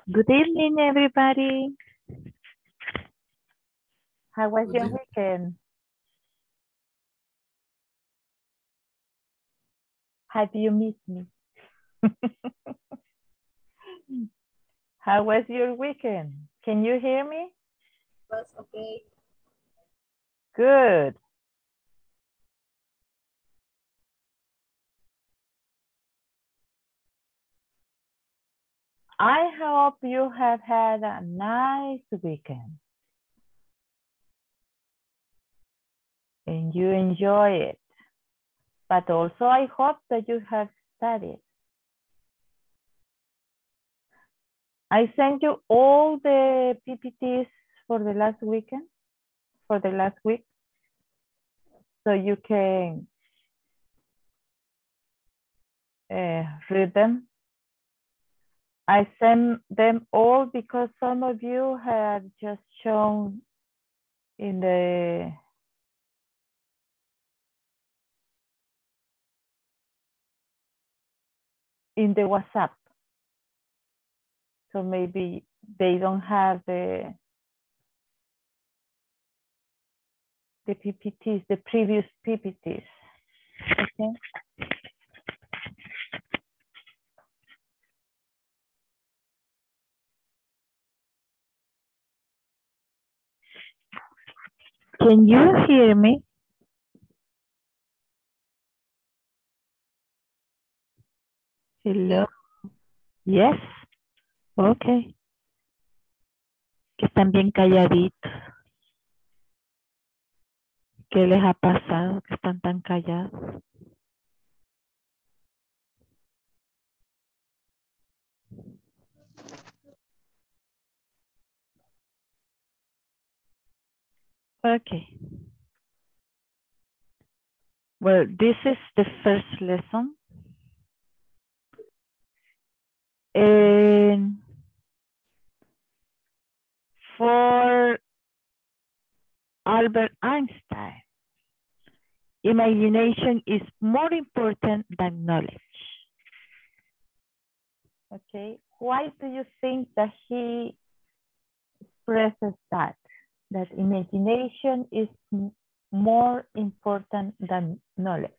Good evening, everybody. How was your Good weekend? Have you missed me? How was your weekend? Can you hear me? was okay. Good. I hope you have had a nice weekend and you enjoy it. But also I hope that you have studied. I sent you all the PPTs for the last weekend, for the last week, so you can read them. I sent them all because some of you had just shown in the WhatsApp. So maybe they don't have the PPTs, the previous PPTs. Okay. Can you hear me? Hello. Yes. Okay. Que están bien calladitos. ¿Qué les ha pasado que están tan callados? Okay. Well, this is the first lesson. And for Albert Einstein, imagination is more important than knowledge. Okay, why do you think that he expresses that? That imagination is more important than knowledge?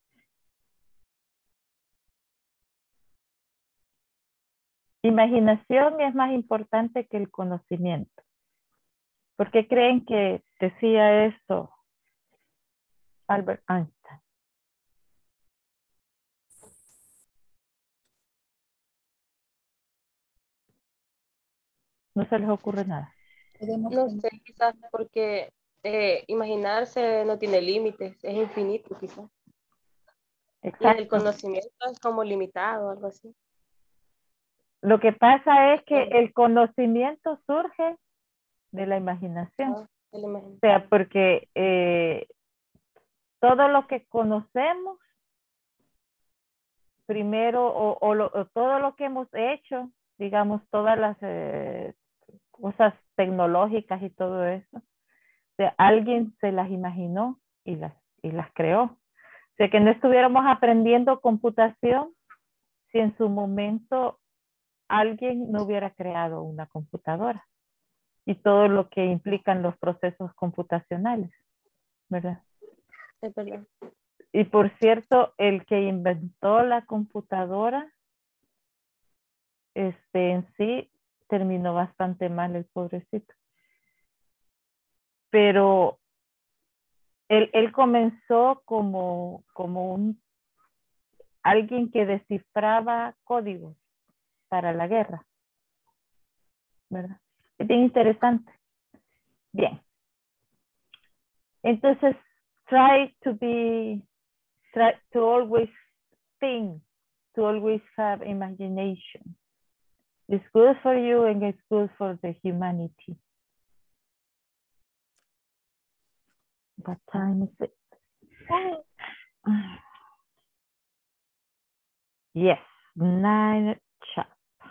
Imaginación es más importante que el conocimiento. ¿Por qué creen que decía esto Albert Einstein? No se les ocurre nada. No sé, quizás porque imaginarse no tiene límites, es infinito quizás. Y el Exacto. conocimiento es como limitado, algo así. Lo que pasa es que el conocimiento surge de la imaginación. O sea, porque todo lo que conocemos, primero, o todo lo que hemos hecho, digamos, todas las cosas tecnológicas y todo eso, o sea, alguien se las imaginó y las creó. O sea, que no estuviéramos aprendiendo computación si en su momento alguien no hubiera creado una computadora y todo lo que implican los procesos computacionales, ¿verdad? Es verdad. Y por cierto, el que inventó la computadora, en sí, terminó bastante mal el pobrecito. Pero él comenzó como alguien que descifraba códigos para la guerra, ¿verdad? Es bien interesante. Bien. Entonces, try to always think, to always have imagination. It's good for you and it's good for the humanity. What time is it? Yes, 9 sharp.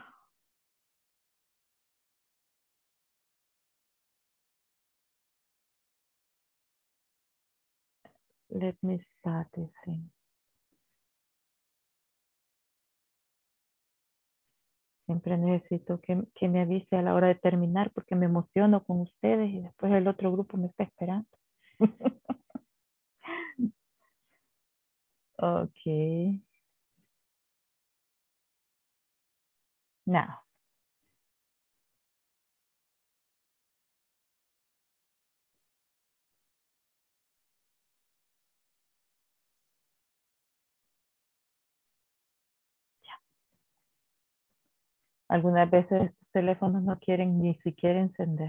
Let me start this thing. Siempre necesito que me avise a la hora de terminar porque me emociono con ustedes y después el otro grupo me está esperando. Okay. Now. Algunas veces estos teléfonos no quieren ni siquiera encender.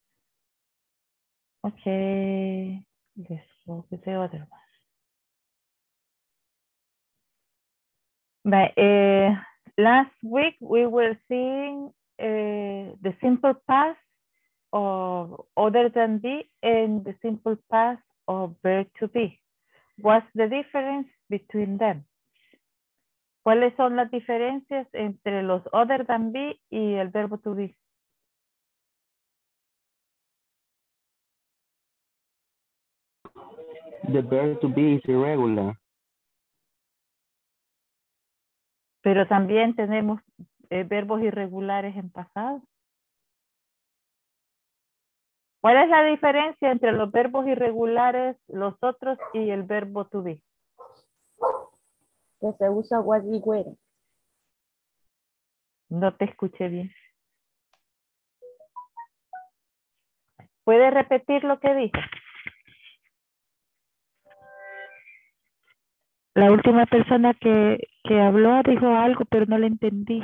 Okay. Let's go with the other one. But, last week we were seeing the simple past of other than be and the simple past of verb to be. What's the difference between them? ¿Cuáles son las diferencias entre los other than be y el verbo to be? The verb to be is irregular. Pero también tenemos verbos irregulares en pasado. ¿Cuál es la diferencia entre los verbos irregulares, los otros y el verbo to be? Que se usa was y were. No te escuché bien. ¿Puede repetir lo que dijo? La última persona que habló dijo algo, pero no le entendí.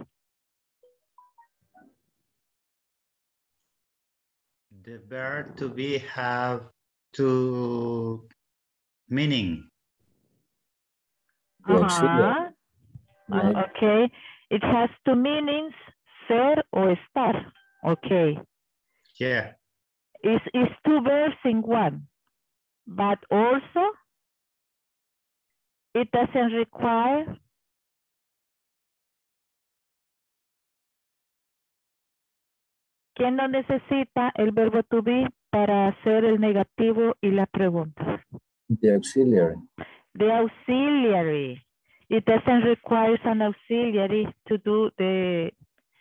The verb to be have two meaning. Ajá. Right. Okay. It has two meanings, ser o estar. Okay. Yeah. It's two verbs in one. But also, it doesn't require ¿quién no necesita el verbo to be para hacer el negativo y la pregunta? The auxiliary. The auxiliary. It doesn't require an auxiliary to do the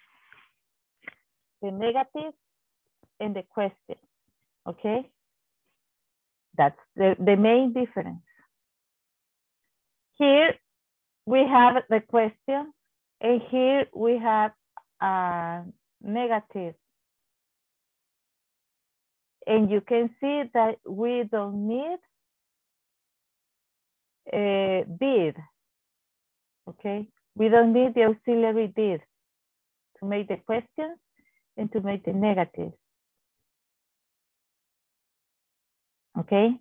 negative and the question. Okay? That's the main difference. Here we have the question, and here we have a negative. And you can see that we don't need did. Okay, we don't need the auxiliary did to make the question and to make the negative. Okay.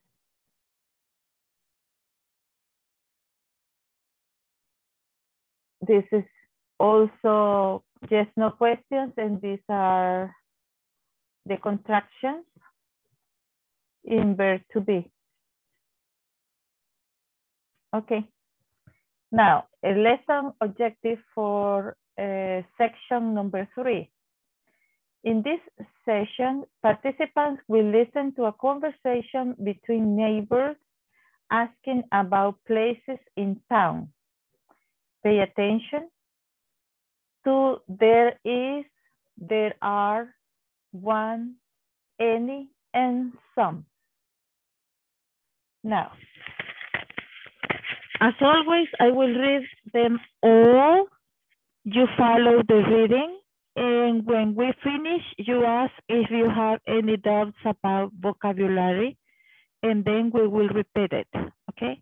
This is also yes, no questions, and these are the contractions in verb to be. Okay. Now, a lesson objective for section number 3. In this session, participants will listen to a conversation between neighbors asking about places in town. Pay attention to there is, there are, one, any, and some. Now, as always, I will read them all. You follow the reading. And when we finish, you ask if you have any doubts about vocabulary, and then we will repeat it, okay?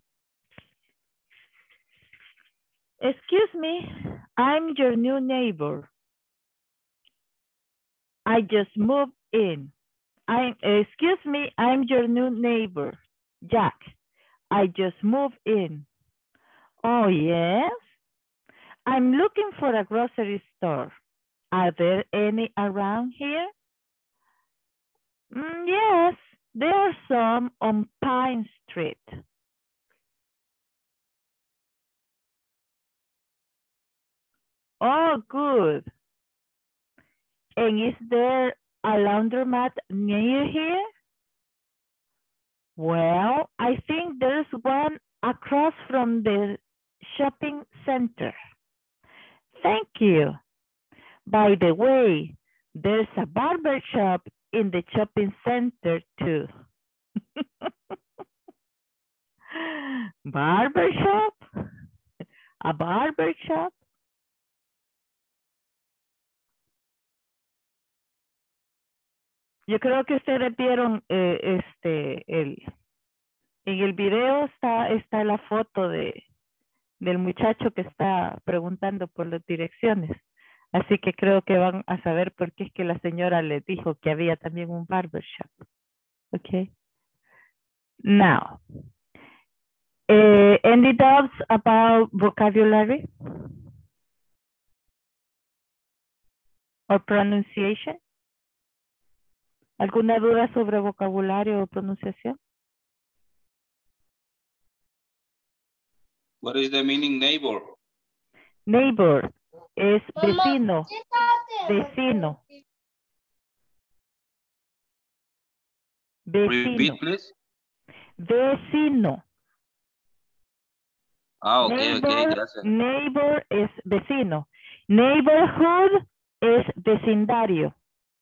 Excuse me, I'm your new neighbor. I just moved in. Excuse me, I'm your new neighbor, Jack. I just moved in. Oh, yes? I'm looking for a grocery store. Are there any around here? Yes, there are some on Pine Street. Oh, good. And is there a laundromat near here? Well, I think there's one across from the shopping center. Thank you. By the way, there's a barber shop in the shopping center too. Barber shop? A barber shop? Yo creo que ustedes vieron en el video está la foto del muchacho que está preguntando por las direcciones. Así que creo que van a saber por qué es que la señora le dijo que había también un barbershop. Okay. Now, any doubts about vocabulary or pronunciation? ¿Alguna duda sobre vocabulario o pronunciación? What is the meaning neighbor? Neighbor es vecino, vecino. Repeat, Vecino, please. vecino. Ah, ok, Neighbor, gracias. neighbor es vecino. Neighborhood es vecindario.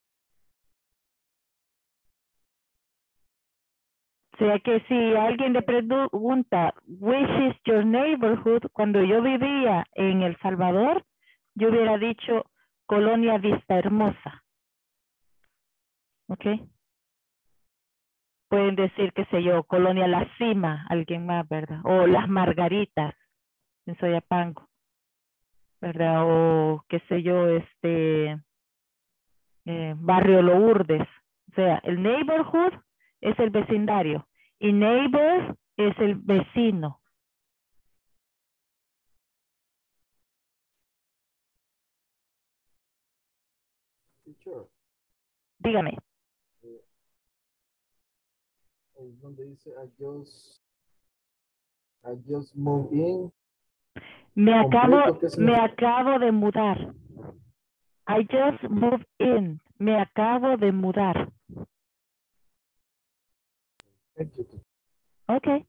O sea que si alguien le pregunta, which is your neighborhood, cuando yo vivía en El Salvador, yo hubiera dicho Colonia Vista Hermosa. ¿Ok? Pueden decir, qué sé yo, Colonia La Cima, alguien más, ¿verdad? O Las Margaritas, en Soyapango, ¿verdad? O qué sé yo, Barrio Lourdes. O sea, el neighborhood es el vecindario y neighbor es el vecino. Teacher, Dígame. es donde dice I just moved in. Me Completo, ¿qué significa? acabo de mudar. I just moved in. Me acabo de mudar. Thank you, teacher. Okay.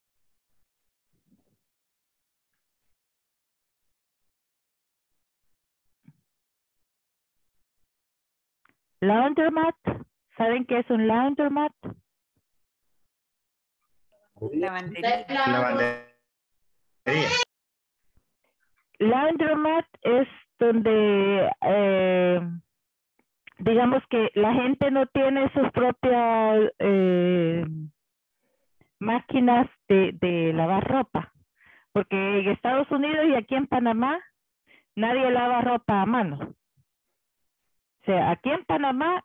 Laundromat. ¿Saben qué es un laundromat? Lavandería. Lavandería. Laundromat es donde, digamos que la gente no tiene sus propias máquinas de lavar ropa. Porque en Estados Unidos y aquí en Panamá, nadie lava ropa a mano. O sea, aquí en Panamá,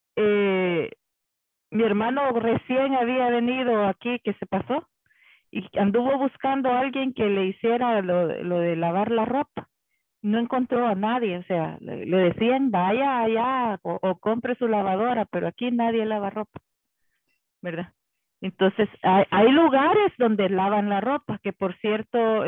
mi hermano recién había venido aquí, que se pasó, y anduvo buscando a alguien que le hiciera lo de lavar la ropa. No encontró a nadie, o sea, le decían vaya allá o compre su lavadora, pero aquí nadie lava ropa, ¿verdad? Entonces, hay lugares donde lavan la ropa, que por cierto,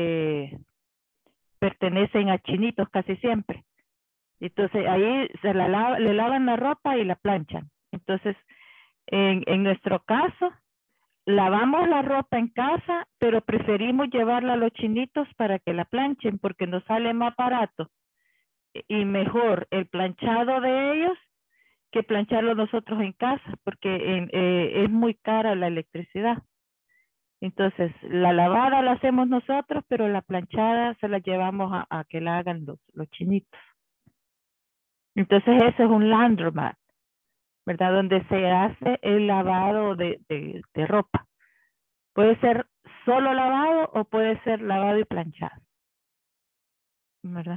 pertenecen a chinitos casi siempre. Entonces, ahí le lavan la ropa y la planchan. Entonces, en nuestro caso, lavamos la ropa en casa, pero preferimos llevarla a los chinitos para que la planchen porque nos sale más barato y mejor el planchado de ellos que plancharlo nosotros en casa porque es muy cara la electricidad. Entonces, la lavada la hacemos nosotros, pero la planchada se la llevamos a que la hagan los chinitos. Entonces, ese es un laundromat, ¿verdad? Donde se hace el lavado de ropa. Puede ser solo lavado o puede ser lavado y planchado, ¿verdad?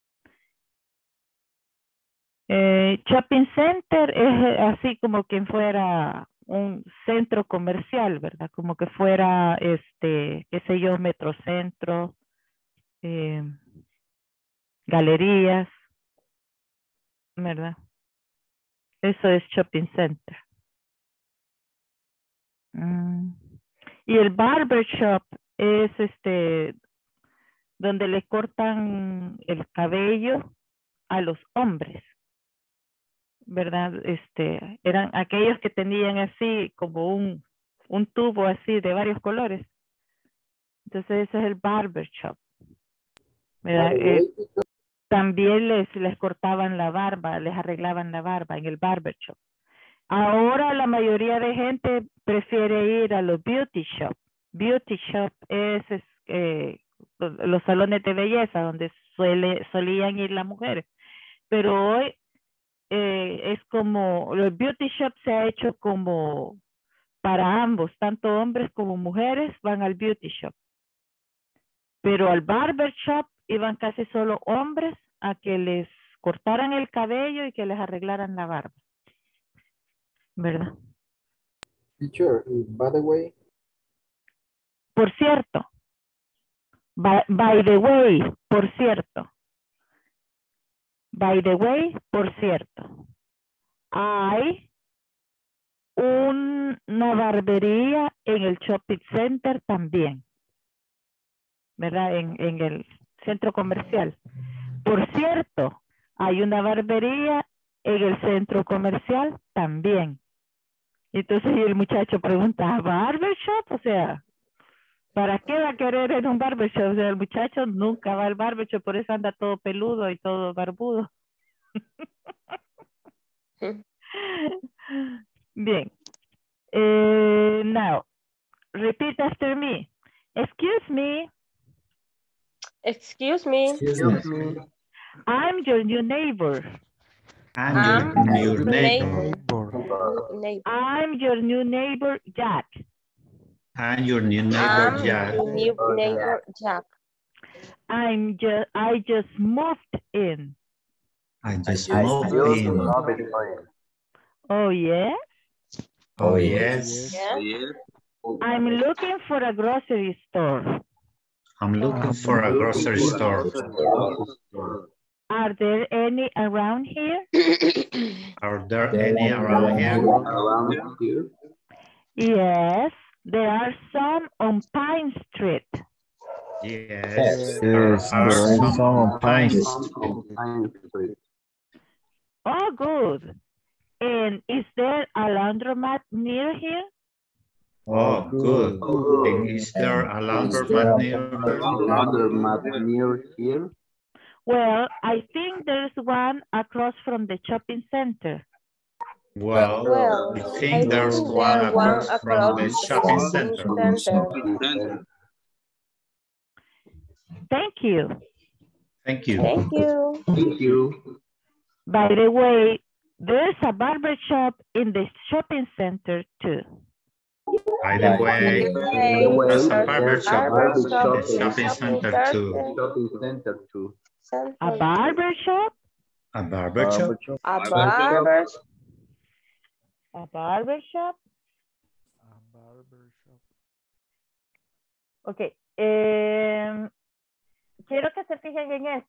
Shopping center es así como que fuera un centro comercial, ¿verdad? Como que fuera, qué sé yo, Metrocentro, galerías, ¿verdad? Eso es shopping center. Y el barber shop es donde le cortan el cabello a los hombres, ¿verdad? Eran aquellos que tenían así como un tubo así de varios colores. Entonces ese es el barber shop, ¿verdad? también les cortaban la barba, les arreglaban la barba en el barber shop. Ahora la mayoría de gente prefiere ir a los beauty shop. Beauty shop es los salones de belleza donde solían ir las mujeres. Pero hoy es como, los beauty shop se ha hecho como para ambos, tanto hombres como mujeres van al beauty shop. Pero al barber shop iban casi solo hombres a que les cortaran el cabello y que les arreglaran la barba. ¿Verdad? Teacher, by the way, Por cierto, by the way, por cierto. By the way, por cierto. Hay una barbería en el shopping center también. ¿Verdad? En el centro comercial. Por cierto, hay una barbería en el centro comercial también. Entonces el muchacho pregunta, ¿barbershop? O sea, ¿para qué va a querer en un barbershop? O sea, el muchacho nunca va al barbershop, por eso anda todo peludo y todo barbudo. Bien. Now, repeat after me. Excuse me. Excuse me. Excuse me. I'm your new neighbor. And your neighbor. Neighbor. I'm your new neighbor, Jack. And your new neighbor, I'm Jack. your new neighbor, Jack. I just moved in. I just moved in. Oh, yeah? Oh, yes. Yeah. I'm looking for a grocery store. I'm looking for a grocery store. Are there any around here? Are there any around here? Yes, there are some on Pine Street. Yes, There are are some on Pine Street. Oh, good. And is there a laundromat near here? Oh, good. And is there a laundromat near here? Well, I think there's one across from the shopping center. Well, Well, I think there's one across from the shopping center. Thank you. Thank you. Thank you. Thank you. By the way, there's a barber shop in the shopping center too. By the way, there's a barber shop Barber in shop the shopping center too. Shopping center too. A barber shop? A barber shop? A barber. A barber shop? Ok. Quiero que se fijen en esto.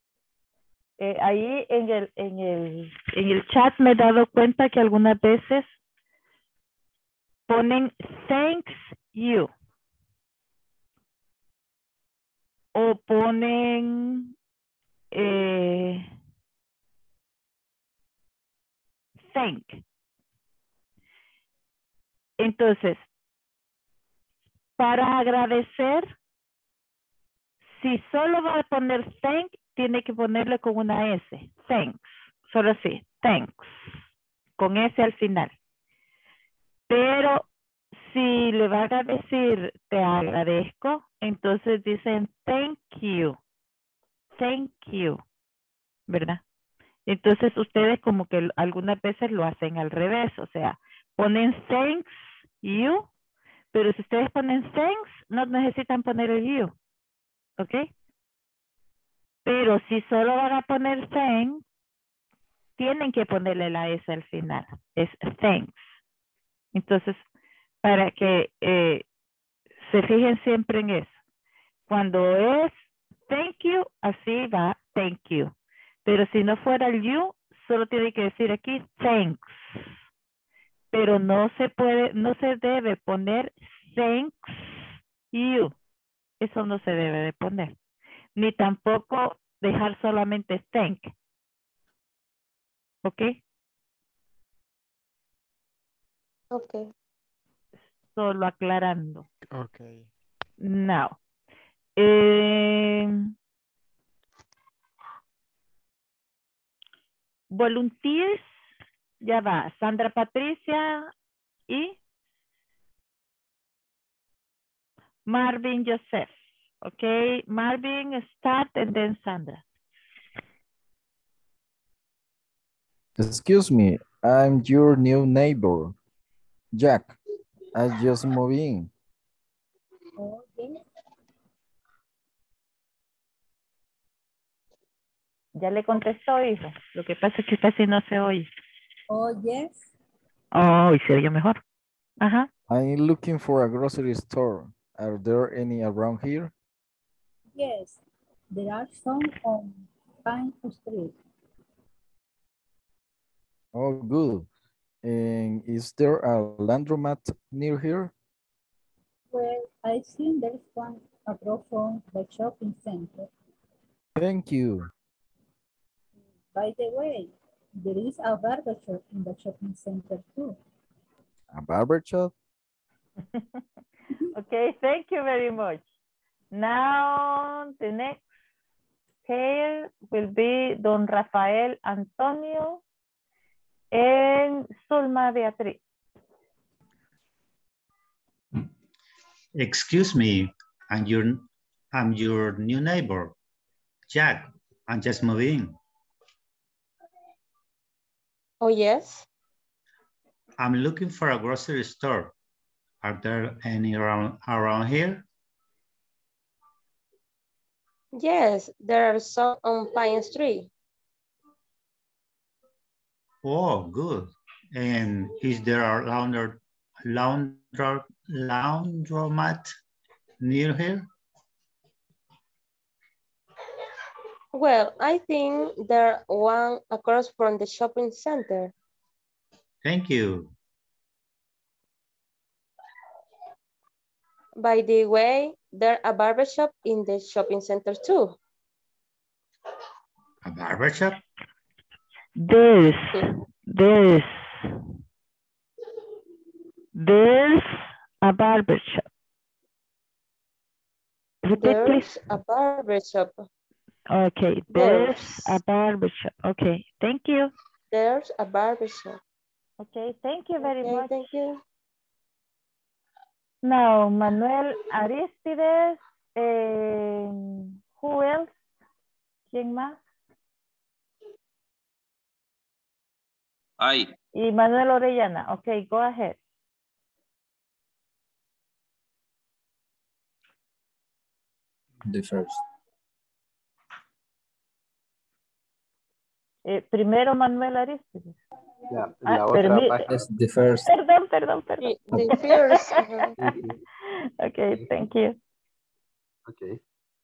Ahí en el chat me he dado cuenta que algunas veces ponen thanks you. O ponen thank. Entonces, para agradecer, si solo va a poner thank, tiene que ponerle con una S. Thanks. Solo así. Thanks. Con S al final. Pero si le van a decir te agradezco, entonces dicen thank you. Thank you. ¿Verdad? Entonces ustedes como que algunas veces lo hacen al revés. O sea, ponen thanks you. Pero si ustedes ponen thanks, no necesitan poner el you. ¿Ok? Pero si solo van a poner thanks, tienen que ponerle la S al final. Es thanks. Entonces, para que se fijen siempre en eso. Cuando es thank you, así va thank you. Pero si no fuera el you, solo tiene que decir aquí thanks. Pero no se debe poner thanks you. Eso no se debe de poner. Ni tampoco dejar solamente thank. ¿Ok? Ok. Solo aclarando. Ok. Now. volunteers, ya va, Sandra Patricia y Marvin Joseph. Okay, Marvin start and then Sandra. Excuse me, I'm your new neighbor, Jack. I just moved in. Oh, yes. Ya le contestó, hijo. Lo que pasa es que casi no se oye. Oh, yes. Oh, y se oye mejor. Ajá. I'm looking for a grocery store. Are there any around here? Yes. There are some on Pine Street. Oh, good. And is there a laundromat near here? Well, I think there's one across from the shopping center. Thank you. By the way, there is a barber shop in the shopping center too. A barber shop? Okay, thank you very much. Now, the next pair will be Don Rafael Antonio and Zulma Beatriz. Excuse me, I'm your new neighbor, Jack. I'm just moving. Oh, yes. I'm looking for a grocery store. Are there any around here? Yes, there are some on Pine Street. Oh, good. And is there a laundromat near here? Well, I think there one across from the shopping center. Thank you. By the way, there's a barber shop in the shopping center too. A barber shop? There's a barber shop. Repeat, There's please. a barber shop. Okay, there's a barber shop. Okay, thank you. There's a barber shop. Okay, thank you very much. Thank you. Now, Manuel Aristides, who else? ¿Quién más? I. Y Manuel Orellana. Okay, go ahead. The first. Primero Manuel Aristides. La otra página. That's the first. Perdón. The first. Okay, thank you. Okay.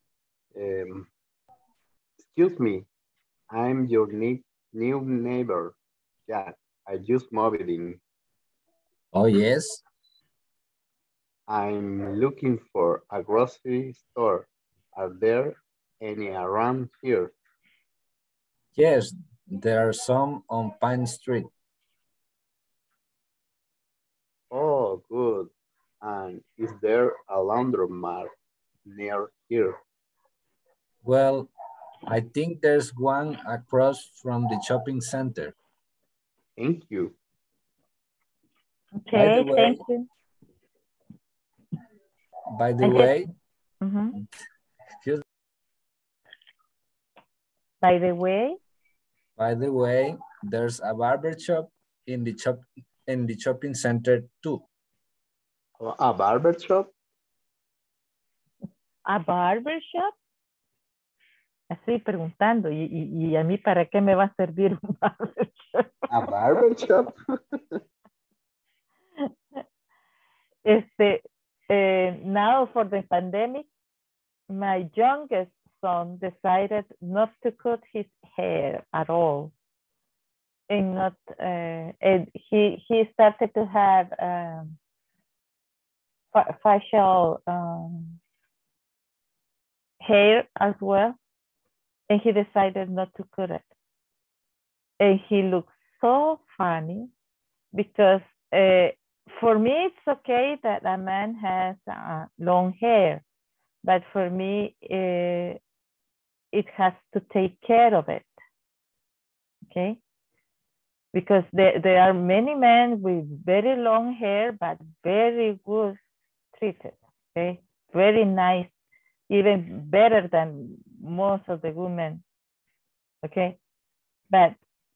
Excuse me, I'm your new neighbor, Jack. I just moved in. Oh, yes. I'm looking for a grocery store. Are there any around here? Yes, there are some on Pine Street. Oh, good. And is there a laundromat near here? Well, I think there's one across from the shopping center. Thank you. Okay, thank you. By the way, By the way, there's a barber shop in the shopping center too. A barber shop? A barber shop. Estoy preguntando, y a mí para qué me va a servir un barber shop. A barber shop? Now for the pandemic, my youngest son decided not to cut his hair at all, and not. And he started to have facial hair as well, and he decided not to cut it. And he looks so funny because for me it's okay that a man has long hair, but for me it has to take care of it. Okay, Because there are many men with very long hair, but very good treated, okay? Very nice, even better than most of the women, okay? But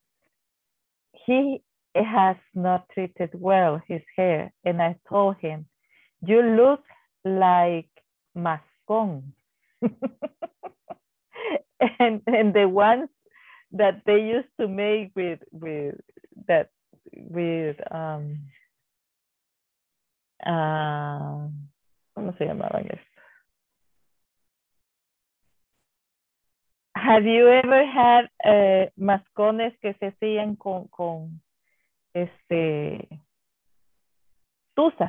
he has not treated well his hair. And I told him, you look like mascon. and the ones that they used to make with ¿cómo se llamaban esto? Have you ever had mascones que se hacían con tusa?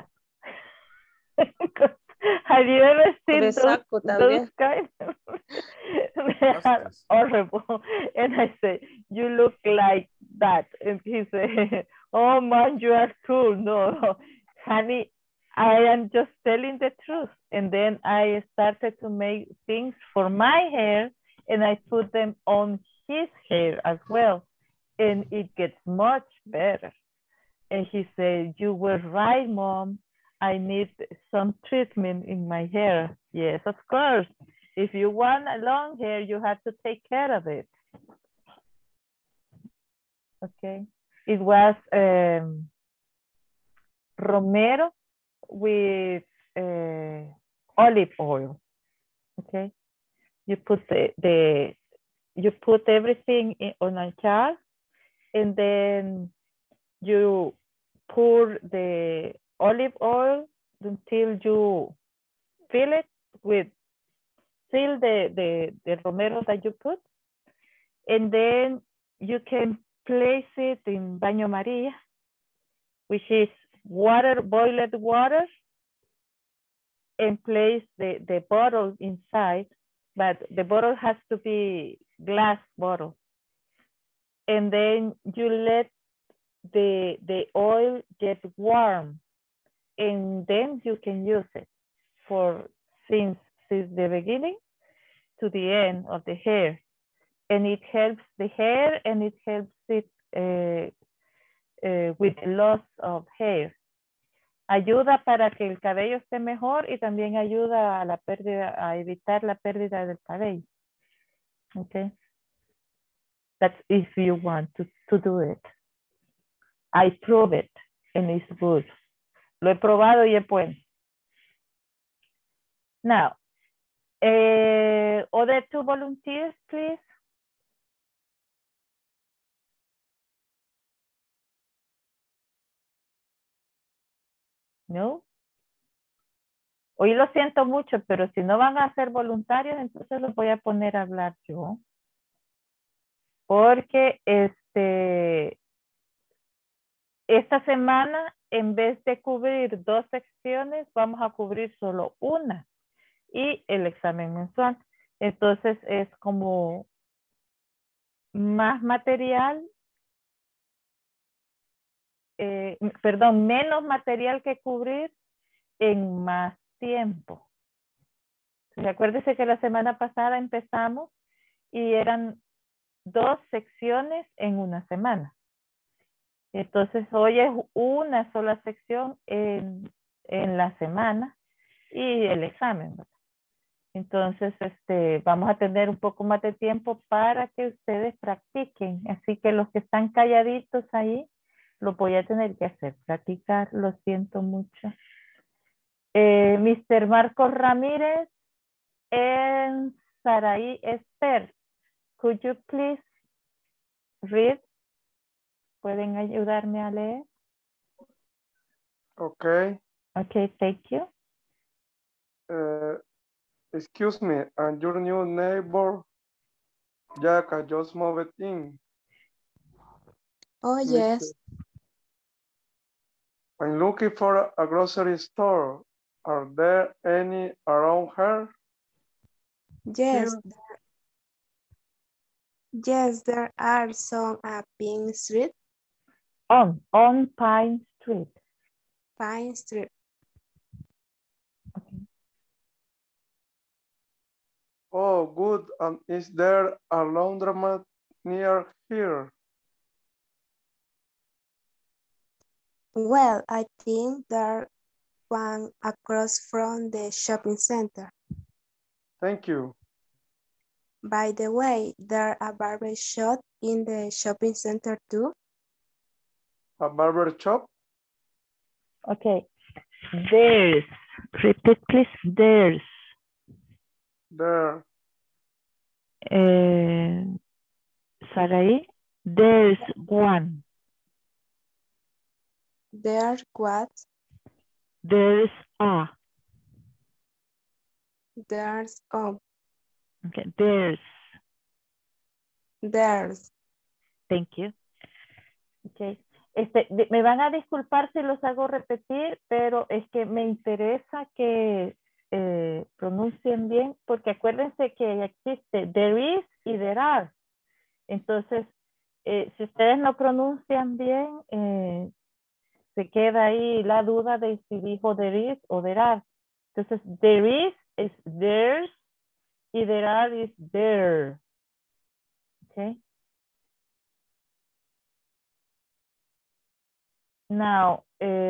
Have you ever seen De saco those también. kind? They are horrible. And I say, you look like that. And he said, oh man, you are cool. No, honey, I am just telling the truth. And then I started to make things for my hair and I put them on his hair as well. And it gets much better. And he said, you were right, Mom. I need some treatment in my hair. Yes, of course. If you want a long hair, you have to take care of it. Okay. It was Romero with olive oil. Okay. You put you put everything on a jar and then you pour the olive oil until you fill it with the romero that you put, and then you can place it in baño Maria, which is water, boiled water, and place the bottle inside, but the bottle has to be glass bottle. And then you let the oil get warm, and then you can use it since the beginning to the end of the hair. And it helps the hair and it helps it with the loss of hair. Ayuda para que el cabello esté mejor y también ayuda a evitar la pérdida del cabello. Okay. That's if you want to do it. I prove it and it's good. Lo he probado y es bueno. Now, other two volunteers, please. No. Hoy lo siento mucho, pero si no van a ser voluntarios, entonces los voy a poner a hablar yo. Porque esta semana, en vez de cubrir 2 secciones, vamos a cubrir solo una y el examen mensual. Entonces es como más material, menos material que cubrir en más tiempo. Acuérdense que la semana pasada empezamos y eran 2 secciones en una semana. Entonces hoy es una sola sección en la semana y el examen, ¿verdad? Entonces vamos a tener un poco más de tiempo para que ustedes practiquen. Así que los que están calladitos ahí, lo voy a tener que hacer, practicar, lo siento mucho. Mr. Marcos Ramírez and Saraí Esther, could you please read? ¿Pueden ayudarme a leer? Okay. Okay, thank you. Excuse me, and your new neighbor, Jack, I just moved in. Oh, yes. I'm looking for a grocery store. Are there any around here? Yes. Yes, there are some at Pine Street. On Pine Street. Pine Street. Okay. Oh, good. And is there a laundromat near here? Well, I think there one across from the shopping center. Thank you. By the way, there a barber shop in the shopping center too. A barber shop? Okay. There's. Repeat, please. There's. There. Sarai, there's one. There what? There's a. There's Okay, there's. There's. Thank you. Okay. Me van a disculpar si los hago repetir, pero es que me interesa que pronuncien bien, porque acuérdense que existe there is y there are. Entonces, si ustedes no pronuncian bien, se queda ahí la duda de si dijo there is o there are. Entonces, there is there's y there are is there. Okay. Now,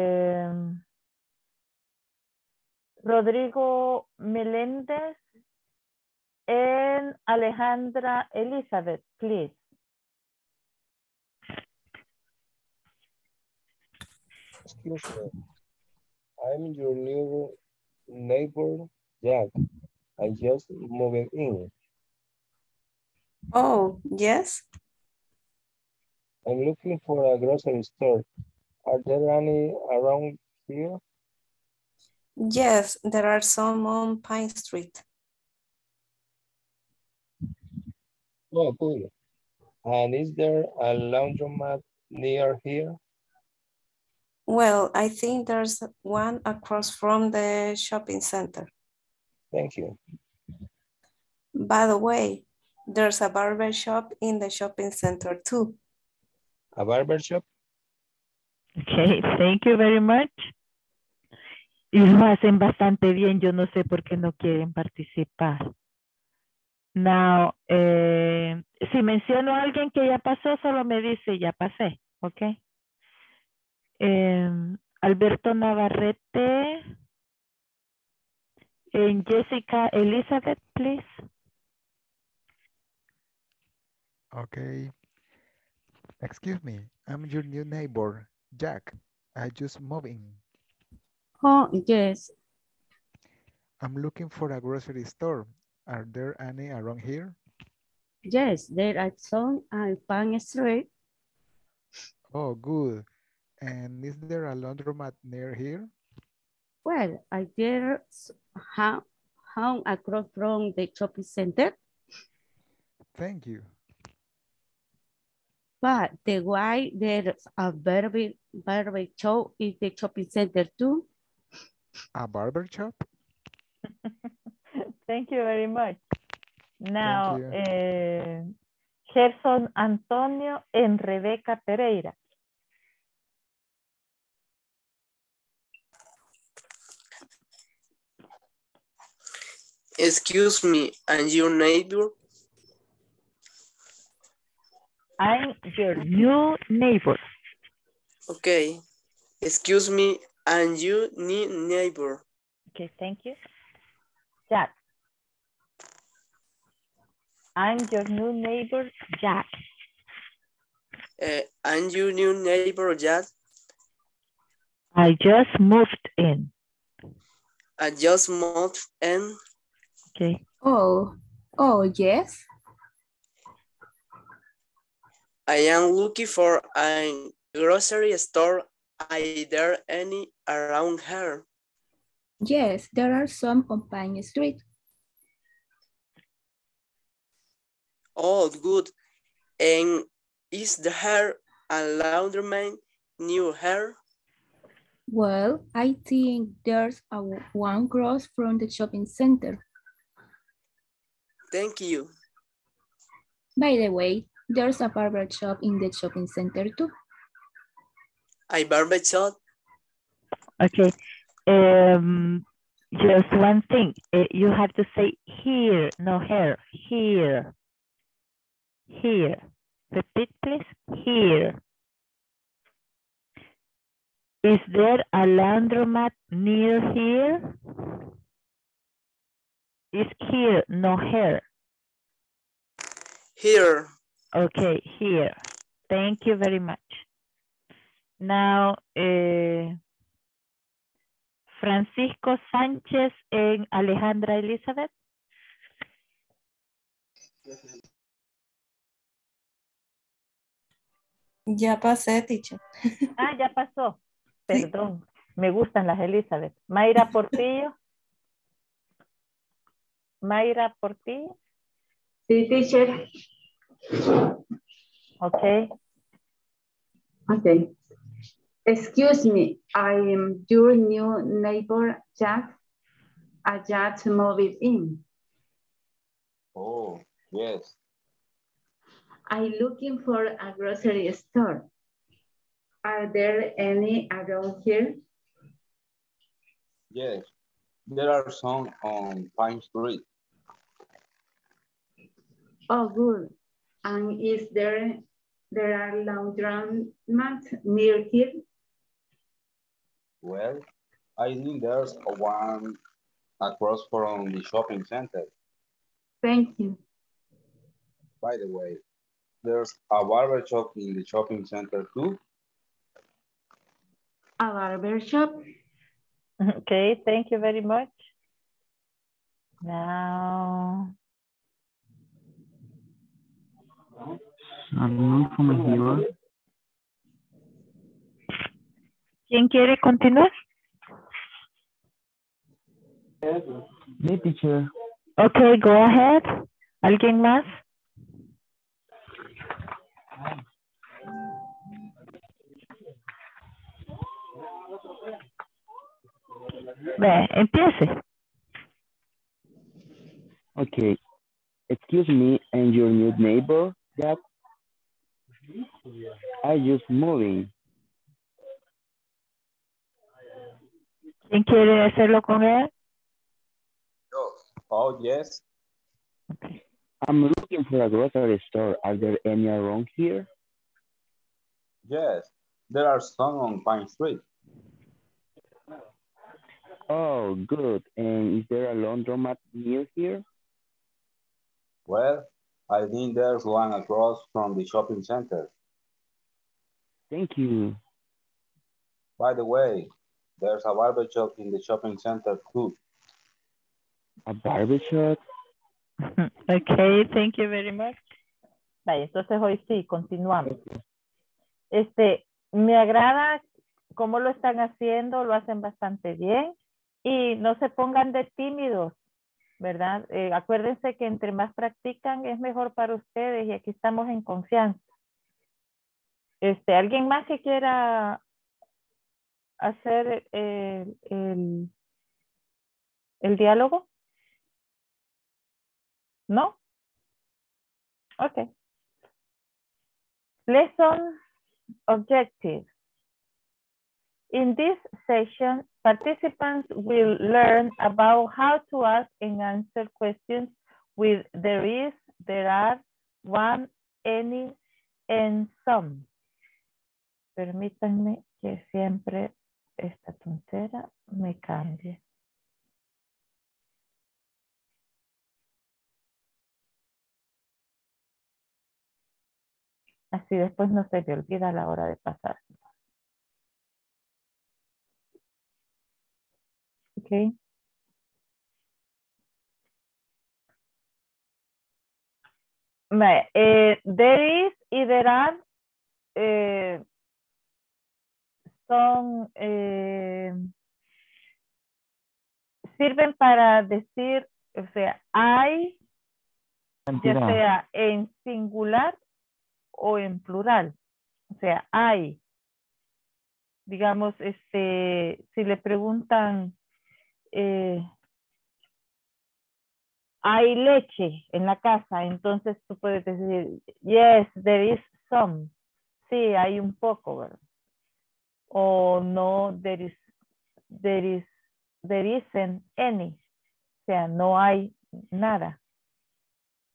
Rodrigo Meléndez and Alejandra Elizabeth, please. Excuse me. I'm your new neighbor, Jack. I just moved in. Oh, yes. I'm looking for a grocery store. Are there any around here? Yes, there are some on Pine Street. Oh, good. And is there a laundromat near here? Well, I think there's one across from the shopping center. Thank you. By the way, there's a barber shop in the shopping center too. A barber shop? Okay, thank you very much. Y lo hacen bastante bien, yo no sé por qué no quieren participar. Now, si menciono a alguien que ya pasó, solo me dice ya pasé, ok. Alberto Navarrete and Jessica Elizabeth, please. Okay. Excuse me, I'm your new neighbor, Jack. I just moved in. Oh, yes. I'm looking for a grocery store. Are there any around here? Yes, there are some on Pine Street. Oh, good. And is there a laundromat near here? Well, I there's home across from the shopping center. Thank you. But the why there's a barber shop in the shopping center too. A barber shop? Thank you very much. Now, Thank Gerson Antonio and Rebecca Pereira. Excuse me, and your neighbor? I'm your new neighbor. Okay. Excuse me, and you new neighbor? Okay, thank you. Jack. I'm your new neighbor, Jack. And your new neighbor, Jack? I just moved in. I just moved in. Okay. Oh, yes. I am looking for a grocery store. Are there any around here? Yes, there are some on Pine Street. Oh, good. And is there a laundromat near here? Well, I think there's one across from the shopping center. Thank you. By the way, there's a barber shop in the shopping center too. A barber shop? Okay. Just one thing. You have to say here, no here. Here. Here. Repeat, please. Here. Is there a laundromat near here? Is here, no here. Here. Okay, here. Thank you very much. Now, Francisco Sánchez and Alejandra Elizabeth. Ya pasé, teacher. Ah, ya pasó. Perdón. Me gustan las Elizabeth. Mayra Portillo. Mayra Portillo. Sí, teacher. Okay. Okay. Excuse me, I am your new neighbor, Jack. I just moved in. Oh, yes. I'm looking for a grocery store. Are there any around here? Yes, there are some on Pine Street. Oh, good. And is there are laundromats near here? Well, I think there's one across from the shopping center. Thank you. By the way, there's a barber shop in the shopping center too. A barber shop? Okay, thank you very much. Now. ¿Quién quiere continuar? Me, teacher. Okay, go ahead. ¿Alguien más? Ve, empiece. Okay. Excuse me, and your new neighbor, Jack? I just moving. ¿Quién quiere hacerlo con él? Oh, yes. I'm looking for a grocery store. Are there any around here? Yes, there are some on Pine Street. Oh, good. And is there a laundromat near here? Well, I think there's one across from the shopping center. Thank you. By the way, there's a barber shop in the shopping center too. A barber shop? Okay, thank you very much. Vaya, entonces hoy sí, continuamos. Me agrada cómo lo están haciendo, lo hacen bastante bien y no se pongan de tímidos, ¿verdad? Acuérdense que entre más practican es mejor para ustedes y aquí estamos en confianza. ¿Alguien más que quiera hacer el diálogo? ¿No? Okay. Lesson objective. In this session, participants will learn about how to ask and answer questions with there is, there are, one, any, and some. Permítanme que siempre esta tontera me cambie. Así después no se me olvida a la hora de pasar. Okay. There is y there are son sirven para decir, o sea, hay, ya sea en singular o en plural. O sea, hay. Digamos, si le preguntan, hay leche en la casa, entonces tú puedes decir, yes, there is some. Sí, hay un poco, ¿verdad? O no, there isn't any. O sea, no hay nada.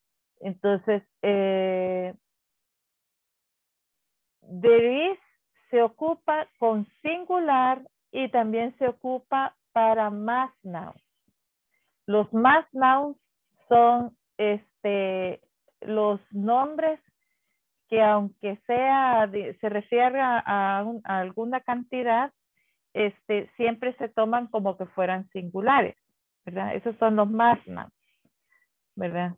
Entonces, there is se ocupa con singular y también se ocupa para más nouns. Los más nouns son los nombres que aunque sea se refiera a alguna cantidad, siempre se toman como que fueran singulares, ¿verdad? Esos son los más nouns, ¿verdad?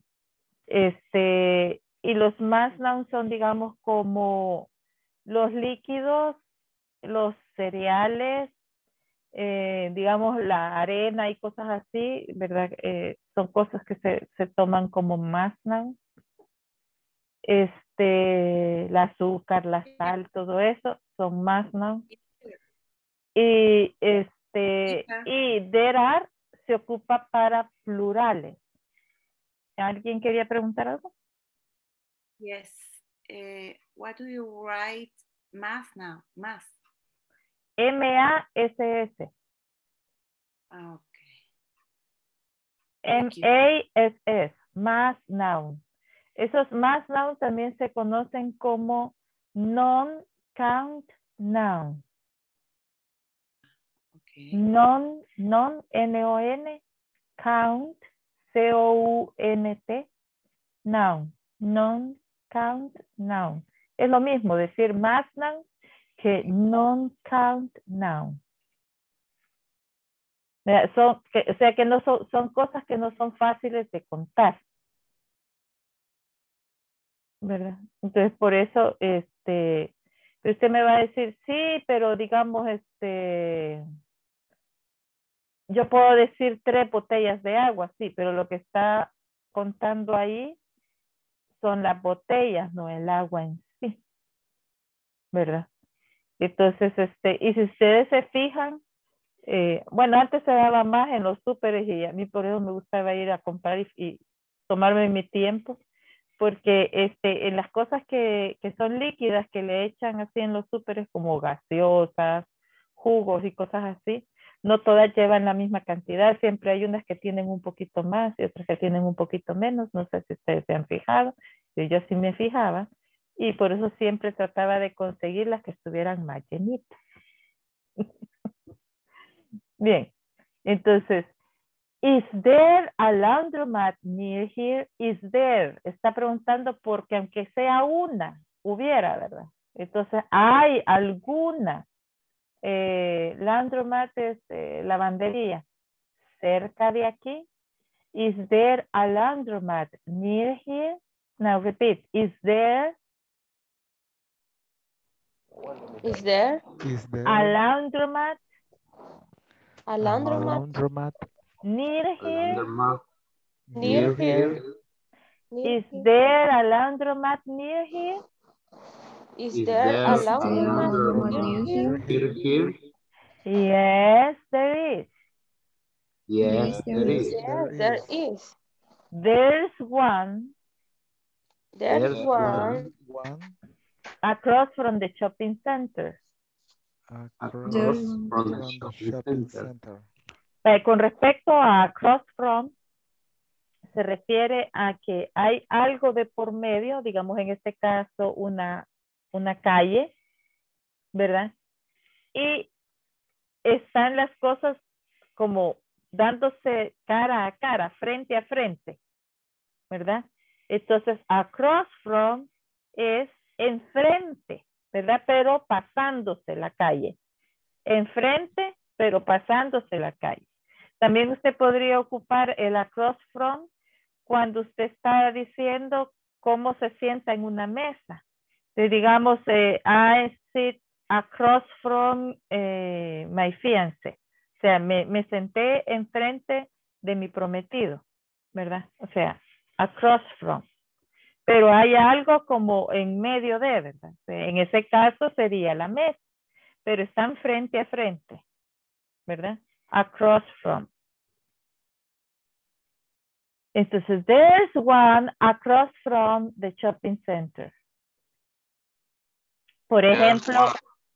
Y los más nouns son, digamos, como los líquidos, los cereales, digamos, la arena y cosas así, ¿verdad? Son cosas que se toman como más nouns. El azúcar, la sal, todo eso son más nouns. Y there are se ocupa para plurales. ¿Alguien quería preguntar algo? Yes. What do you write mass now? Mass. M-A-S-S. Okay. M-A-S-S. Mass noun. Esos mass nouns también se conocen como non-count noun. Okay. Non, N-O-N, count, C-O-U-N-T, noun, non-count noun. Es lo mismo decir mass noun que non-count noun. O sea que no son cosas que no son fáciles de contar, ¿verdad? Entonces por eso, usted me va a decir, sí, pero digamos, yo puedo decir 3 botellas de agua, sí, pero lo que está contando ahí son las botellas, no el agua en sí, ¿verdad? Entonces, y si ustedes se fijan, bueno, antes se daba más en los súperes y a mí por eso me gustaba ir a comprar y tomarme mi tiempo, porque en las cosas que son líquidas que le echan así en los súperes como gaseosas, jugos y cosas así, no todas llevan la misma cantidad, siempre hay unas que tienen un poquito más y otras que tienen un poquito menos, no sé si ustedes se han fijado, yo sí me fijaba y por eso siempre trataba de conseguir las que estuvieran más llenitas. Bien, entonces, is there a laundromat near here? Is there? Está preguntando porque aunque sea una, hubiera, ¿verdad? Entonces, ¿hay alguna laundromat es lavandería cerca de aquí? Is there a laundromat near here? Now repeat, is there Is there a laundromat a laundromat near here? Laundromat near here? Is there a laundromat near here? Is there a laundromat near here? Yes, there is. Yes, there is. Yes, there is. There's one There's one across from the shopping center. Across from the shopping center. Con respecto a across from, se refiere a que hay algo de por medio, digamos en este caso una calle, ¿verdad? Y están las cosas como dándose cara a cara, frente a frente, ¿verdad? Entonces, across from es enfrente, ¿verdad? Pero pasándose la calle. Enfrente, pero pasándose la calle. También usted podría ocupar el across from cuando usted está diciendo cómo se sienta en una mesa. Entonces, digamos, I sit across from my fiancé. O sea, me senté enfrente de mi prometido, ¿verdad? O sea, across from. Pero hay algo como en medio de, ¿verdad? En ese caso sería la mesa, pero están frente a frente, ¿verdad? Across from. Entonces, there's one across from the shopping center. Por ejemplo,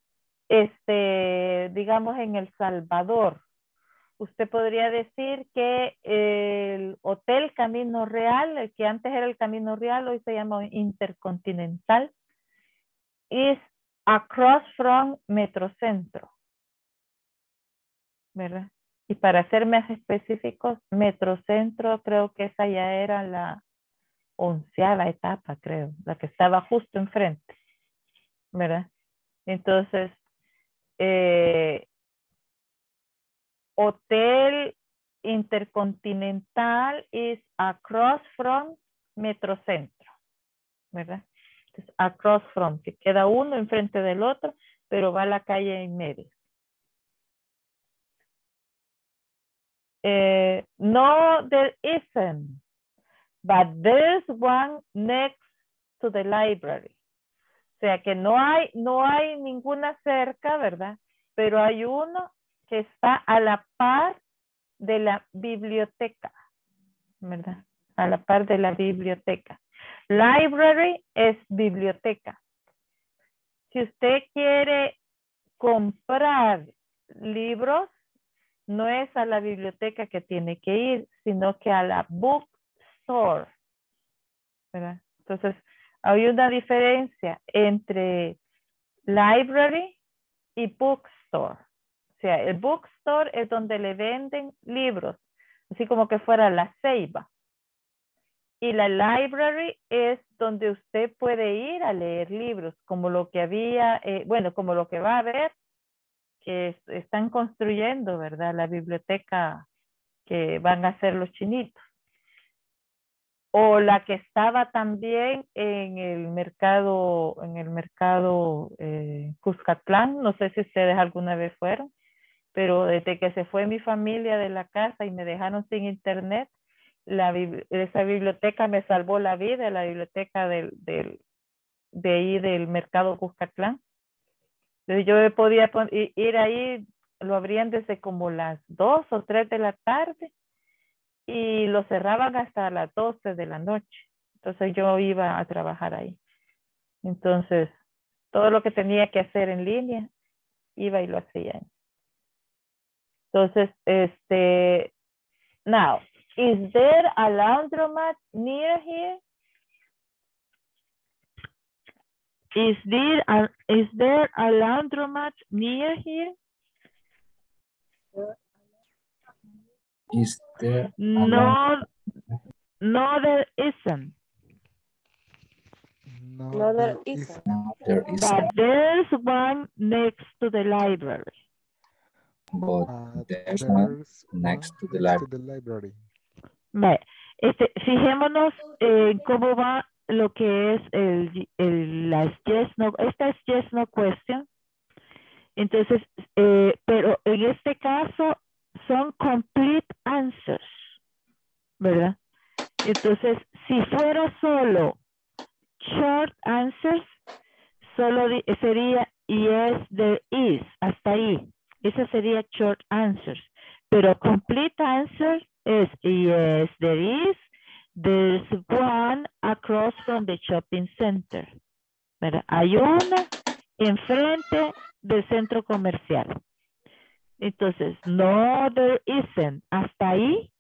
digamos en El Salvador, usted podría decir que el Hotel Camino Real, el que antes era el Camino Real, hoy se llama Intercontinental, is across from Metrocentro, ¿verdad? Y para ser más específicos, Metrocentro creo que esa ya era la 11ª etapa, creo, la que estaba justo enfrente, ¿verdad? Entonces, Hotel Intercontinental is across from Metrocentro, ¿verdad? Entonces, across from, que queda uno enfrente del otro, pero va a la calle en medio. No, there isn't, but there's one next to the library. O sea que no hay ninguna cerca, ¿verdad? Pero hay uno que está a la par de la biblioteca, ¿verdad? A la par de la biblioteca. Library es biblioteca. Si usted quiere comprar libros, no es a la biblioteca que tiene que ir, sino que a la bookstore, ¿verdad? Entonces, hay una diferencia entre library y bookstore. O sea, el bookstore es donde le venden libros, así como que fuera la Ceiba. Y la library es donde usted puede ir a leer libros, como lo que había, bueno, como lo que va a haber, que están construyendo, ¿verdad? La biblioteca que van a hacer los chinitos. O la que estaba también en el mercado Cuscatlán, no sé si ustedes alguna vez fueron, pero desde que se fue mi familia de la casa y me dejaron sin internet, esa biblioteca me salvó la vida, la biblioteca de ahí del mercado Cuscatlán. Entonces yo podía ir ahí, lo abrían desde como las 2 o 3 de la tarde y lo cerraban hasta las 12 de la noche. Entonces yo iba a trabajar ahí. Entonces, todo lo que tenía que hacer en línea, iba y lo hacía. Entonces, now, is there a laundromat near here? Is there a laundromat near here? Is there No, there isn't. No, there isn't. No, there But isn't. there's one next to the library. But there's There's one next to the next to library. the library. Vale. Fijémonos en cómo va lo que es las yes, no, esta es yes, no question. Entonces, pero en este caso son complete answers, ¿verdad? Entonces, si fuera solo short answers, solo sería yes, there is, hasta ahí. Esa sería short answers. Pero complete answer es yes, there is, there's one across from the shopping center. ¿Verdad? Hay una enfrente del centro comercial. Entonces, no, there isn't. Hasta ahí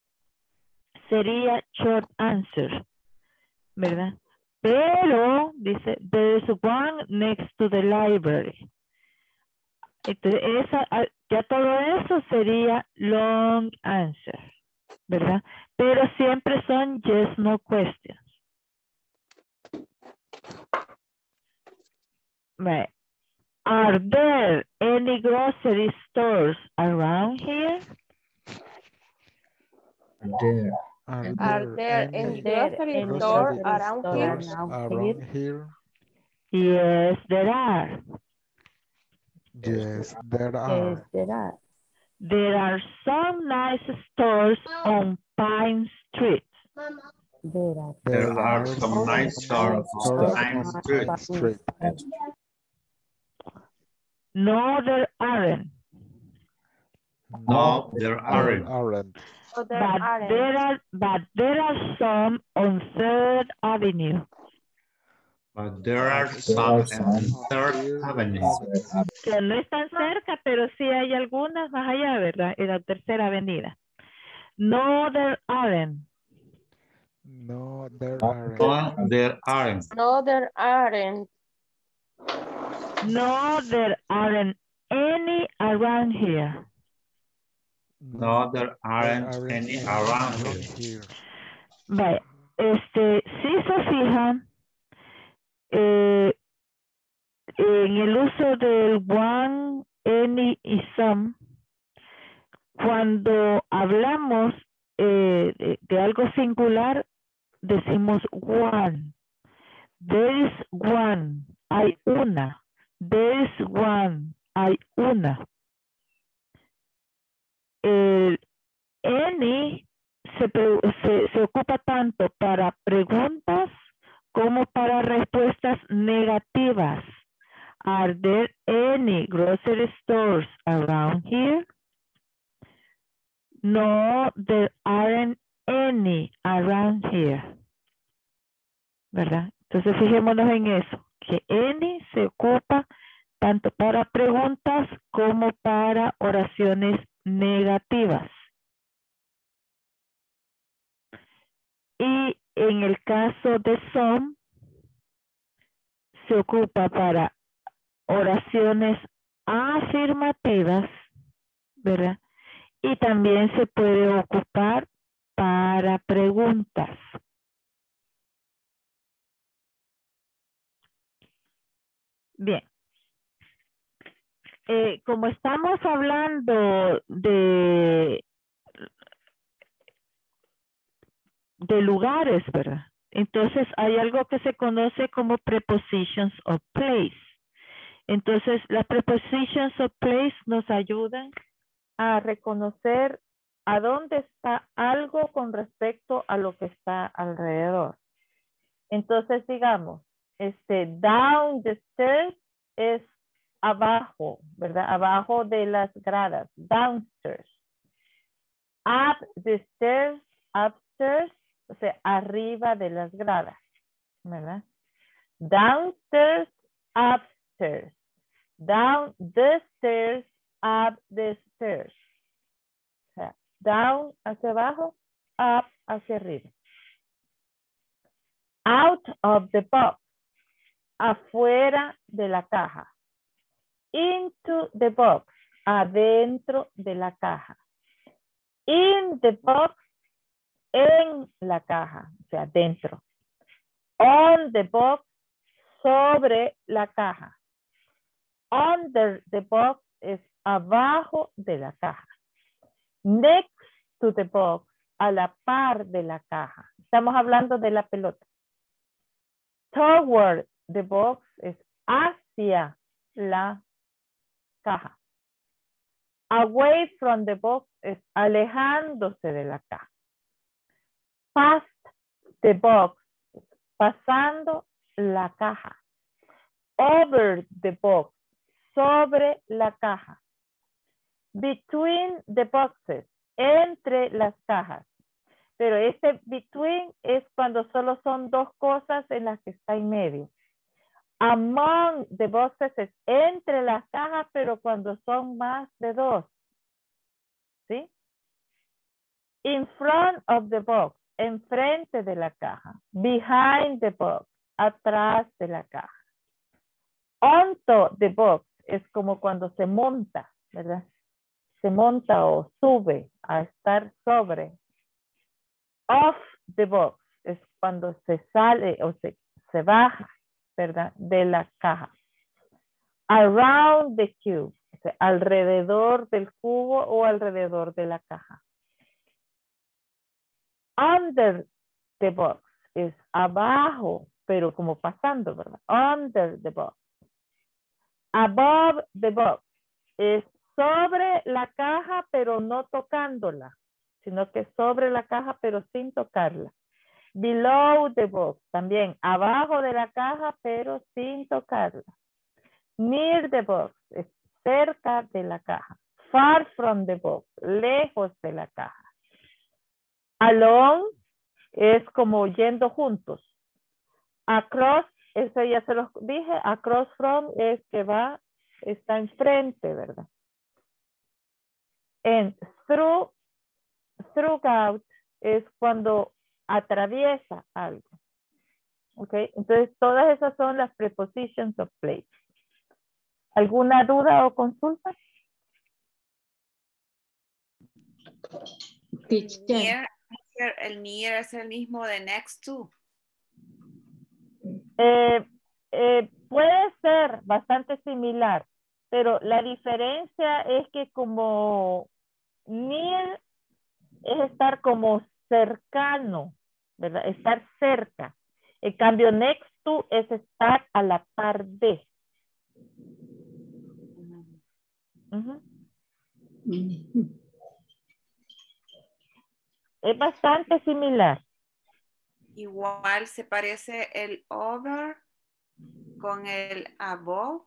sería short answer, ¿verdad? Pero, dice, there's one next to the library. Entonces, ya todo eso sería long answer, ¿verdad? Pero siempre son yes, no questions. Right. Are there any grocery stores around here? Are there any grocery stores around here? Yes, there are. Yes, there are. There are some nice stores on Pine Street. There are some nice stores on Pine Street. No, there aren't. No, there aren't. So But there are some on 3rd Avenue. But there are some on 3rd Avenue. Que no están cerca, pero sí hay algunas más allá, ¿verdad? En la 3ª avenida. No, there aren't. No, there aren't. No, there aren't. No, there aren't. No, there aren't any around here. No, there aren't any around here. Vaya, si se fijan, en el uso del one, any y some, cuando hablamos de algo singular, decimos one. There is one, hay una. There is one, hay una. El any se ocupa tanto para preguntas como para respuestas negativas. Are there any grocery stores around here? No, there aren't any around here. ¿Verdad? Entonces fijémonos en eso, que any se ocupa tanto para preguntas como para oraciones negativas. Y en el caso de some, se ocupa para oraciones afirmativas, ¿verdad? Y también se puede ocupar para preguntas. Bien. Como estamos hablando de lugares, ¿verdad? Entonces hay algo que se conoce como prepositions of place. Entonces las prepositions of place nos ayudan a reconocer a dónde está algo con respecto a lo que está alrededor. Entonces digamos, down the stairs es abajo, ¿verdad? Abajo de las gradas, downstairs. Up the stairs, upstairs, o sea, arriba de las gradas, ¿verdad? Downstairs, upstairs. Down the stairs, up the stairs. O sea, down hacia abajo, up hacia arriba. Out of the box, afuera de la caja. Into the box, adentro de la caja. In the box, en la caja, o sea, dentro. On the box, sobre la caja. Under the box es abajo de la caja. Next to the box, a la par de la caja. Estamos hablando de la pelota. Toward the box es hacia la caja. Away from the box es alejándose de la caja. Past the box, pasando la caja. Over the box, sobre la caja. Between the boxes, entre las cajas. Pero este between es cuando solo son dos cosas en las que está en medio. Among the boxes es entre las cajas, pero cuando son más de dos. ¿Sí? In front of the box, enfrente de la caja. Behind the box, atrás de la caja. Onto the box es como cuando se monta, ¿verdad? Se monta o sube a estar sobre. Off the box es cuando se sale o se baja, ¿verdad? De la caja. Around the cube, o sea, alrededor del cubo o alrededor de la caja. Under the box es abajo, pero como pasando, ¿verdad? Under the box. Above the box es sobre la caja, pero no tocándola, sino que sobre la caja, pero sin tocarla. Below the box, también abajo de la caja, pero sin tocarla. Near the box, es cerca de la caja. Far from the box, lejos de la caja. Along es como yendo juntos. Across, eso ya se los dije, across from es que va, está enfrente, ¿verdad? En throughout es cuando atraviesa algo. ¿Ok? Entonces, todas esas son las prepositions of place. ¿Alguna duda o consulta? Near, el near es el mismo de next to. Puede ser bastante similar, pero la diferencia es que como near es estar como cercano, ¿verdad? Estar cerca. En cambio, next to es estar a la par de. Ujú. Es bastante similar. Igual se parece el over con el above.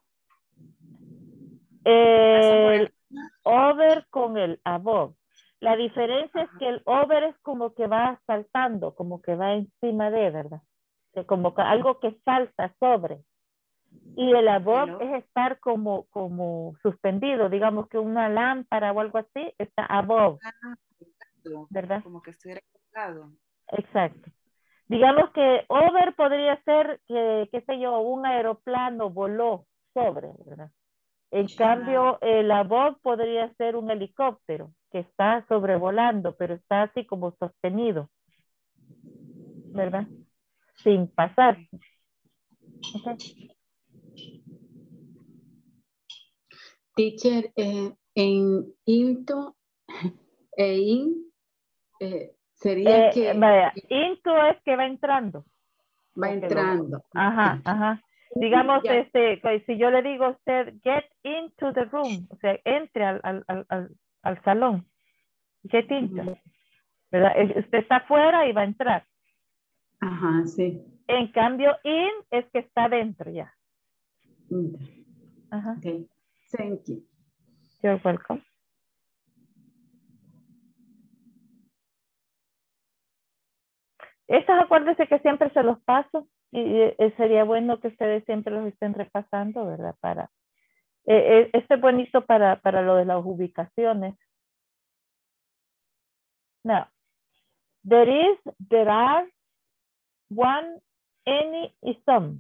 El over con el above. La diferencia es que el over es como que va saltando, como que va encima de, ¿verdad? Como que algo que salta sobre. Y el above es estar como suspendido, digamos que una lámpara o algo así está above, ¿verdad? Como que estuviera colgado. Exacto. Digamos que over podría ser que, qué sé yo, un aeroplano voló sobre, ¿verdad? En cambio, el above podría ser un helicóptero que está sobrevolando, pero está así como sostenido, ¿verdad? Sin pasar. Okay. Teacher, en into e in sería que... Vaya, into es que va entrando. Va entrando. Ajá, ajá. Digamos, si yo le digo a usted, get into the room, o sea, entre al salón. Get into. ¿Verdad? Usted está afuera y va a entrar. Ajá, sí. En cambio, in es que está dentro ya. Ajá. Okay. Thank you. You're welcome. Estos acuérdense que siempre se los paso y sería bueno que ustedes siempre los estén repasando, ¿verdad? Este es bonito para lo de las ubicaciones. Now, there are, one, any y some.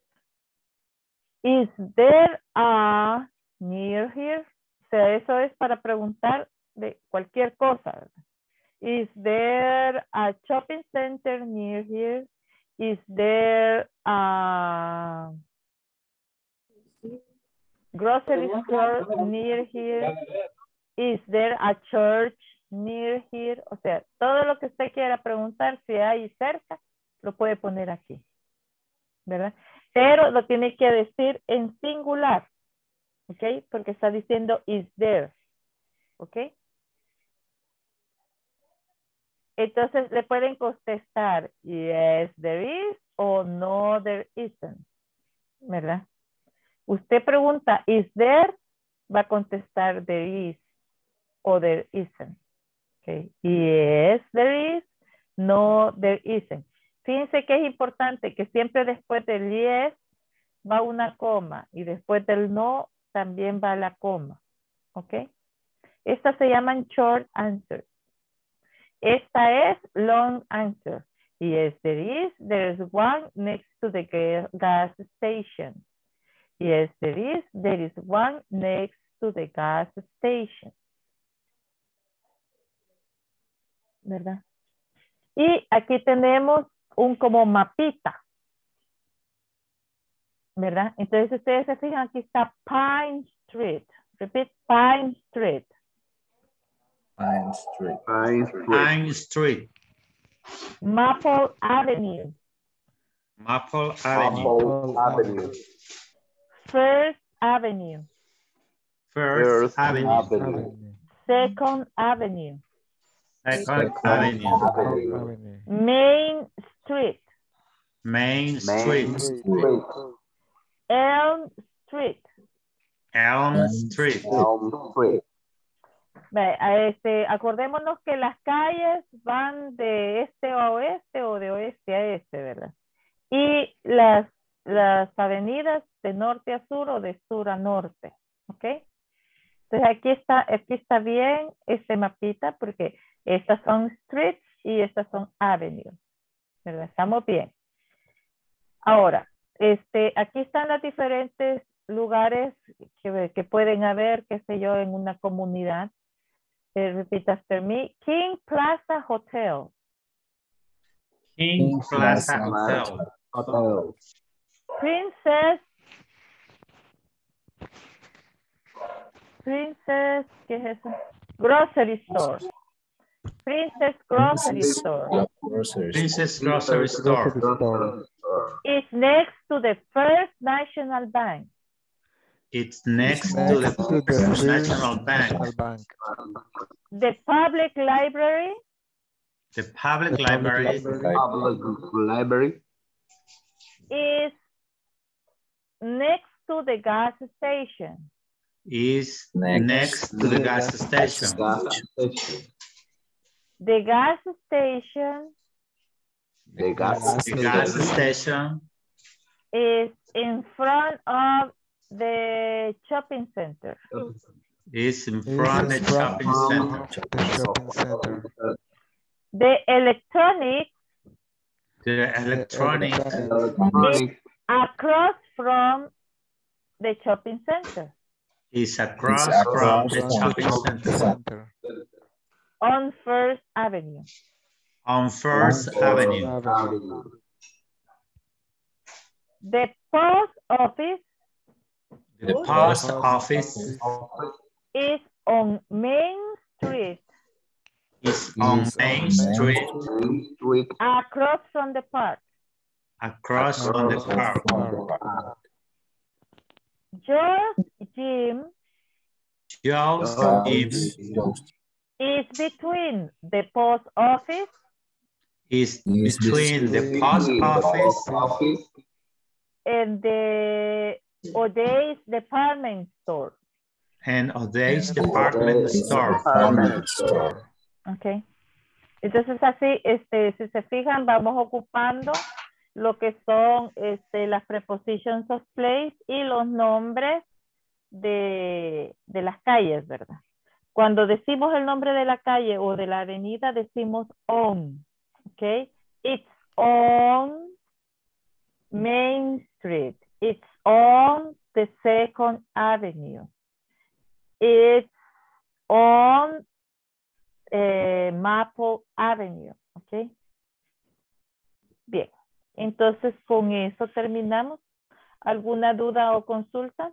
Is there a near here? O sea, eso es para preguntar de cualquier cosa, ¿verdad? Is there a shopping center near here? Is there a grocery store near here? Is there a church near here? O sea, todo lo que usted quiera preguntar, si hay cerca, lo puede poner aquí, ¿verdad? Pero lo tiene que decir en singular, ¿ok? Porque está diciendo is there, ¿ok? Entonces le pueden contestar yes there is o no there isn't, ¿verdad? Usted pregunta is there, va a contestar there is o there isn't. Okay. Yes there is, no there isn't. Fíjense que es importante que siempre después del yes va una coma y después del no también va la coma. ¿Ok? Estas se llaman short answers. Esta es long answer. Yes, there is one next to the gas station. Yes, there is one next to the gas station. ¿Verdad? Y aquí tenemos un como mapita. ¿Verdad? Entonces ustedes se fijan, aquí está Pine Street. Repeat, Pine Street. Pine Street. Pine Street. Maple Avenue. Maple Avenue. First Avenue. First Avenue. Second Avenue. Second Avenue. Main Street. Main Street. Elm Street. Elm Street. Acordémonos que las calles van de este a oeste o de oeste a este, ¿verdad? Y las avenidas de norte a sur o de sur a norte, ¿ok? Entonces aquí está bien este mapita porque estas son streets y estas son avenues, ¿verdad? Estamos bien. Ahora, aquí están las diferentes lugares que pueden haber, qué sé yo, en una comunidad. Repeat after me. King Plaza Hotel. King Plaza Hotel. Princess, ¿qué es eso? Grocery Store. Princess Grocery Store. Princess Grocery Store. Is next to the First National Bank. It's next to the First National Bank. The public library. The public library. Is next to the gas station. Is next to the gas station. The gas station. The gas station Is in front of the shopping center. is in front of the shopping center. The electronics. The electronics Is across from the shopping center. is across from the shopping center. On First Avenue. On First Avenue. The post office. The post office Is on Main Street. is on Main Street. Across from the park. Across from the park. George Gym Joe's Gym is between the post office is between the post office and the O'Day's department store. and O'Day's department store. Okay. Entonces así, si se fijan, vamos ocupando lo que son las prepositions of place y los nombres de las calles, ¿verdad? Cuando decimos el nombre de la calle o de la avenida, decimos on, ¿ok? It's on Main Street. It's on the Second Avenue. It's on Maple Avenue, ¿ok? Bien, entonces con eso terminamos. ¿Alguna duda o consulta?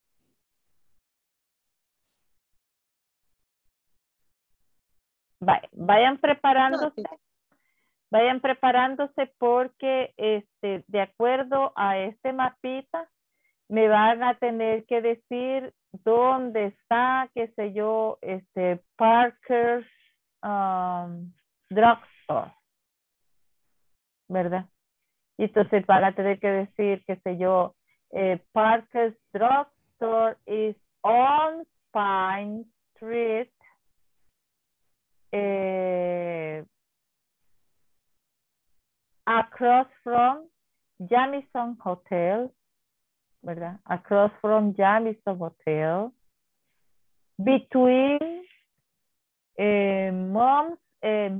Vayan preparándose. Vayan preparándose porque de acuerdo a este mapita me van a tener que decir dónde está, qué sé yo, Parker's Drugstore, ¿verdad? Y entonces van a tener que decir, qué sé yo, Parker's Drugstore is on Pine Street. Across from Jamison Hotel, ¿verdad? Across from Jamison Hotel. Between Moms and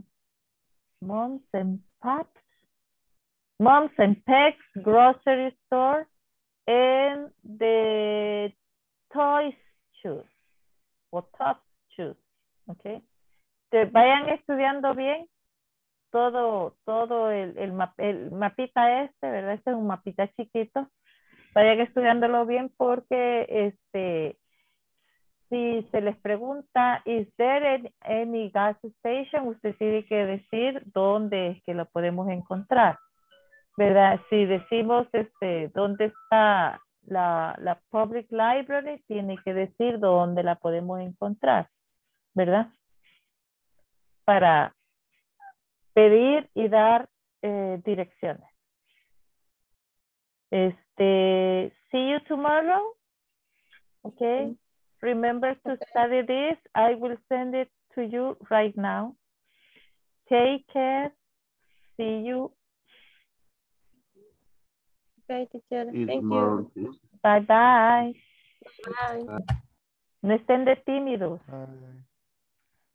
Peg's grocery store and the Toys Shoes o Top Shoes, ¿ok? Entonces, vayan estudiando bien todo el mapita ¿verdad? Este es un mapita chiquito. Vayan estudiándolo bien porque si se les pregunta, ¿is there any gas station? Usted tiene que decir dónde es que lo podemos encontrar, ¿verdad? Si decimos dónde está la public library, tiene que decir dónde la podemos encontrar, ¿verdad? Para pedir y dar direcciones. See you tomorrow. Okay. Remember to study this. I will send it to you right now. Take care. See you. Okay, teacher. Thank you. Bye bye. Bye. No estén de tímidos. Bye.